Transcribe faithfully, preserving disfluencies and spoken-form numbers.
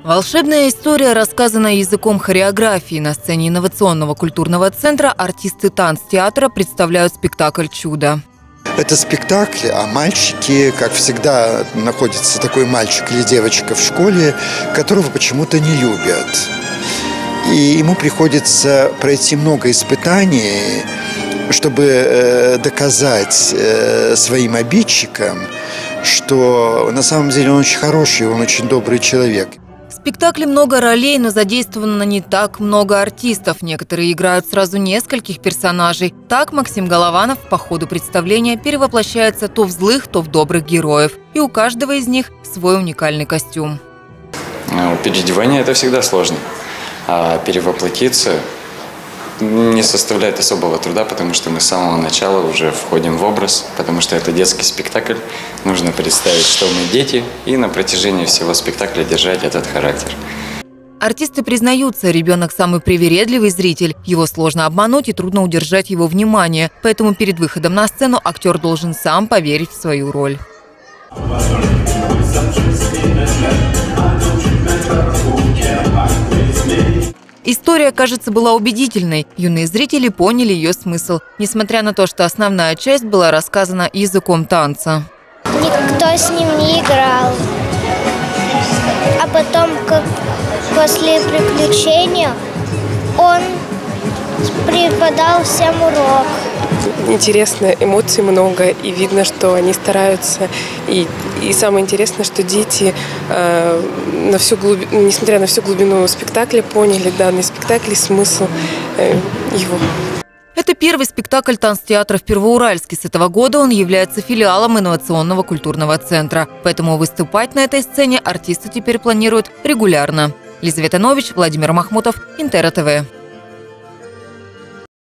Волшебная история, рассказанная языком хореографии. На сцене инновационного культурного центра артисты танцтеатра представляют спектакль «Чудо». Это спектакль, а мальчики, как всегда, находится такой мальчик или девочка в школе, которого почему-то не любят. И ему приходится пройти много испытаний, чтобы доказать своим обидчикам, что на самом деле он очень хороший, он очень добрый человек. В спектакле много ролей, но задействовано не так много артистов. Некоторые играют сразу нескольких персонажей. Так Максим Голованов по ходу представления перевоплощается то в злых, то в добрых героев. И у каждого из них свой уникальный костюм. Переодевание – это всегда сложно. А перевоплотиться не составляет особого труда, потому что мы с самого начала уже входим в образ, потому что это детский спектакль. Нужно представить, что мы дети, и на протяжении всего спектакля держать этот характер. Артисты признаются, ребенок самый привередливый зритель. Его сложно обмануть и трудно удержать его внимание. Поэтому перед выходом на сцену актер должен сам поверить в свою роль. История, кажется, была убедительной. Юные зрители поняли ее смысл, несмотря на то, что основная часть была рассказана языком танца. Никто с ним не играл. А потом, как после приключения, он преподал всем урок. Интересно, эмоций много, и видно, что они стараются. И, и самое интересное, что дети, э, на всю глуби... несмотря на всю глубину спектакля, поняли данный спектакль и смысл э, его. Это первый спектакль танцтеатра в Первоуральске. С этого года он является филиалом инновационного культурного центра. Поэтому выступать на этой сцене артисты теперь планируют регулярно. Лизавета Нович, Владимир Махмутов, Интер ТВ.